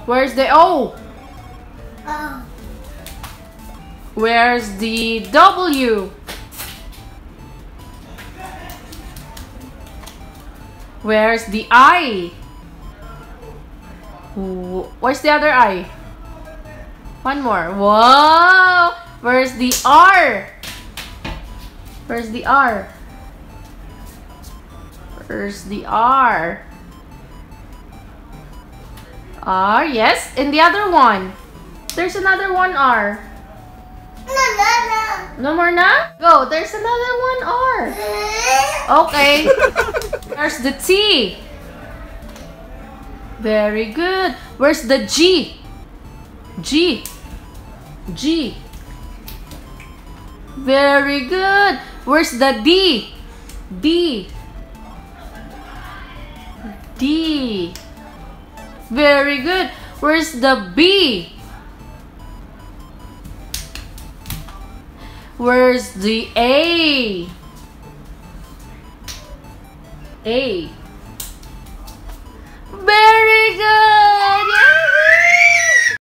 Where's the O? Oh. Where's the W? Where's the I? Where's the other I? One more. Whoa! Where's the R? Where's the R? Where's the R? R, yes. And the other one. There's another one R. No. No more na? Go. There's another one R. Okay. There's the T. Very good. Where's the G? G. G. Very good. Where's the D? D. D. Very good. Where's the B? Where's the A? A.